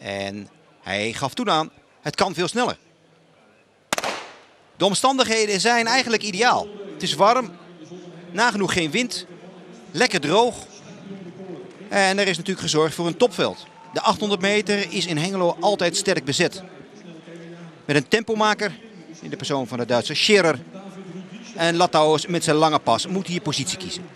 En hij gaf toen aan, het kan veel sneller. De omstandigheden zijn eigenlijk ideaal. Het is warm, nagenoeg geen wind, lekker droog. En er is natuurlijk gezorgd voor een topveld. De 800 meter is in Hengelo altijd sterk bezet. Met een tempomaker in de persoon van de Duitse Scherer. En Lattauers met zijn lange pas moet hier positie kiezen.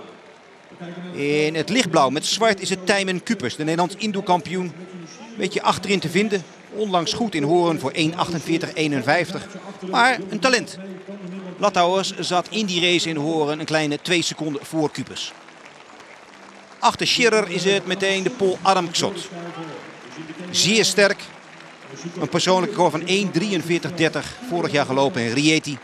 In het lichtblauw met zwart is het Tijmen Cupers, de Nederlands indoorkampioen. Een beetje achterin te vinden. Onlangs goed in Horen voor 1:48:51. Maar een talent. Lattauers zat in die race in Horen een kleine 2 seconden voor Cupers. Achter Scherer is het meteen de Pool Adam Ksot. Zeer sterk. Een persoonlijke record van 1:43:30 vorig jaar gelopen in Rieti.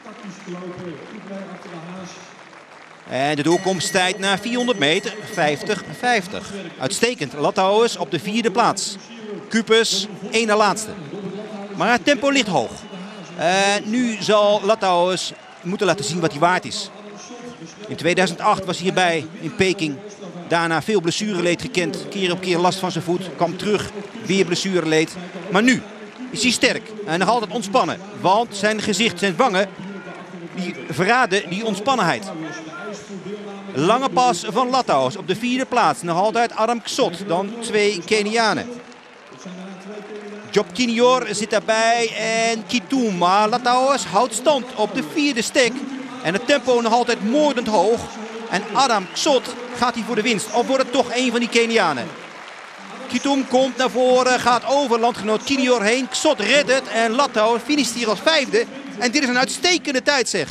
En de doorkomsttijd na 400 meter 50:50. Uitstekend. Lattauers op de 4e plaats. Cupers 1 na laatste. Maar het tempo ligt hoog. Nu zal Lattauers moeten laten zien wat hij waard is. In 2008 was hij hierbij in Peking. Daarna veel blessureleed gekend. Keer op keer last van zijn voet. Kwam terug. Weer blessureleed. Maar nu is hij sterk. En nog altijd ontspannen. Want zijn gezicht, zijn wangen, die verraden die ontspannenheid. Lange pas van Lattauers op de 4e plaats. Nog altijd Adam Ksot. Dan 2 Kenianen. Job Kinior zit daarbij en Kitoum. Maar Lattauers houdt stand op de 4e stek. En het tempo nog altijd moordend hoog. En Adam Ksot gaat hier voor de winst. Of wordt het toch een van die Kenianen? Kitoum komt naar voren, gaat over landgenoot Kinior heen. Ksot redt het en Lattauers finisht hier als 5e. En dit is een uitstekende tijd, zeg.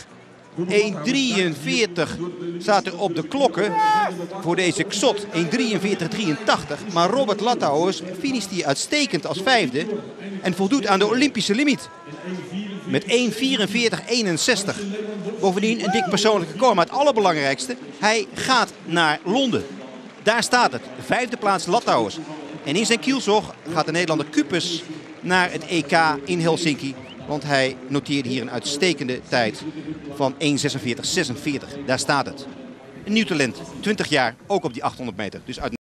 1:43 staat er op de klokken voor deze Ksot. 1:43:83. Maar Robert Lattauers finisht hier uitstekend als 5e. En voldoet aan de Olympische limiet. Met 1:44:61. Bovendien een dik persoonlijke record. Maar het allerbelangrijkste, hij gaat naar Londen. Daar staat het. 5e plaats Lattauers. En in zijn kielzog gaat de Nederlander Cupers naar het EK in Helsinki. Want hij noteerde hier een uitstekende tijd van 1:46:46. Daar staat het. Een nieuw talent, 20 jaar, ook op die 800 meter. Dus uit